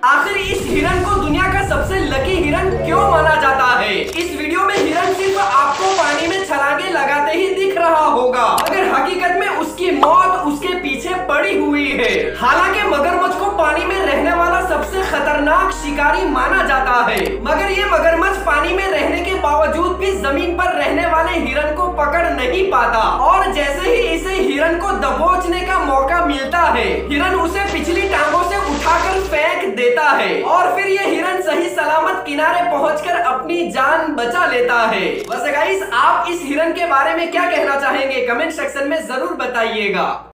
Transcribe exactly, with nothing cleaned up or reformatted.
आखिर इस हिरन को दुनिया का सबसे लकी हिरन क्यों माना जाता है? इस वीडियो में हिरन सिर्फ आपको पानी में छलांगे लगाते ही दिख रहा होगा, मगर हकीकत में उसकी मौत उसके पीछे पड़ी हुई है। हालांकि मगरमच्छ को पानी में रहने वाला सबसे खतरनाक शिकारी माना जाता है, मगर ये मगरमच्छ पानी में रहने के बावजूद भी जमीन पर रहने वाले हिरन को पकड़ नहीं पाता, और जैसे ही इसे हिरन को दबोचने का मौका मिलता है, हिरन उसे पिछली टांगों से उठाकर फेंक देता है और फिर ये हिरन सही सलामत किनारे पहुंचकर अपनी जान बचा लेता है। वैसे गाइस, आप इस हिरन के बारे में क्या कहना चाहेंगे? कमेंट सेक्शन में जरूर बताइएगा।